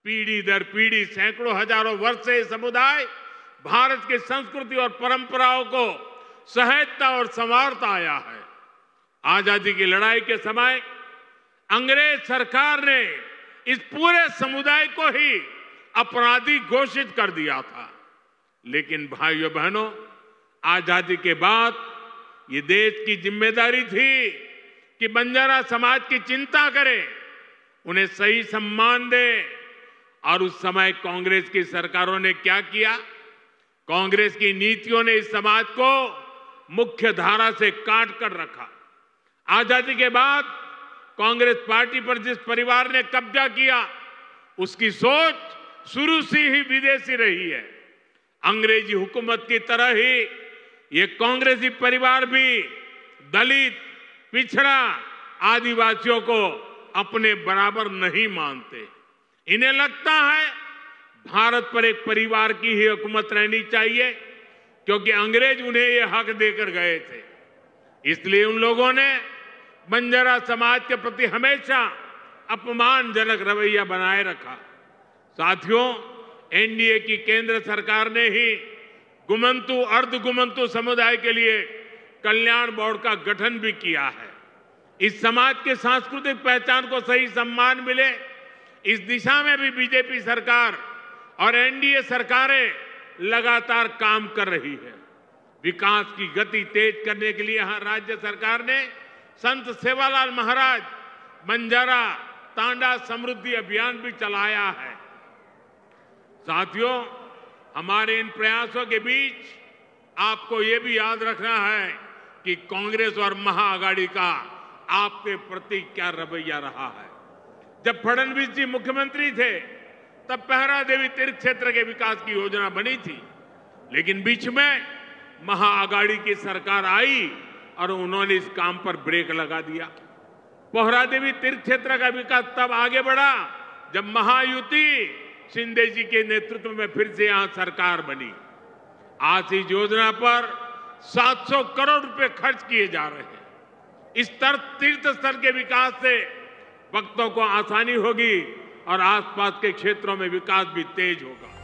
पीढ़ी दर पीढ़ी सैकड़ों हजारों वर्ष से ये समुदाय भारत की संस्कृति और परंपराओं को सहेजता और संवारता आया है। आजादी की लड़ाई के समय अंग्रेज सरकार ने इस पूरे समुदाय को ही अपराधी घोषित कर दिया था। लेकिन भाइयों बहनों, आजादी के बाद ये देश की जिम्मेदारी थी कि बंजारा समाज की चिंता करे, उन्हें सही सम्मान दे। और उस समय कांग्रेस की सरकारों ने क्या किया? कांग्रेस की नीतियों ने इस समाज को मुख्य धारा से काट कर रखा। आजादी के बाद कांग्रेस पार्टी पर जिस परिवार ने कब्जा किया, उसकी सोच शुरू से ही विदेशी रही है। अंग्रेजी हुकूमत की तरह ही ये कांग्रेसी परिवार भी दलित, पिछड़ा, आदिवासियों को अपने बराबर नहीं मानते। इन्हें लगता है भारत पर एक परिवार की ही हुकूमत रहनी चाहिए, क्योंकि अंग्रेज उन्हें ये हक देकर गए थे। इसलिए उन लोगों ने बंजारा समाज के प्रति हमेशा अपमानजनक रवैया बनाए रखा। साथियों, एनडीए की केंद्र सरकार ने ही गुमंतु, अर्धगुमंतु समुदाय के लिए कल्याण बोर्ड का गठन भी किया है। इस समाज के सांस्कृतिक पहचान को सही सम्मान मिले, इस दिशा में भी बीजेपी सरकार और एनडीए सरकारें लगातार काम कर रही है। विकास की गति तेज करने के लिए यहां राज्य सरकार ने संत सेवालाल महाराज बंजारा तांडा समृद्धि अभियान भी चलाया है। साथियों, हमारे इन प्रयासों के बीच आपको ये भी याद रखना है कि कांग्रेस और महाआघाड़ी का आपके प्रति क्या रवैया रहा है। जब फडणवीस जी मुख्यमंत्री थे, तब पहरा देवी तीर्थ क्षेत्र के विकास की योजना बनी थी, लेकिन बीच में महाआघाड़ी की सरकार आई और उन्होंने इस काम पर ब्रेक लगा दिया। पोहरा देवी तीर्थ क्षेत्र का विकास तब आगे बढ़ा जब महायुति शिंदे जी के नेतृत्व में फिर से यहां सरकार बनी। आज इस योजना पर 700 करोड़ रुपए खर्च किए जा रहे हैं। इस तीर्थ स्थल के विकास से भक्तों को आसानी होगी और आसपास के क्षेत्रों में विकास भी तेज होगा।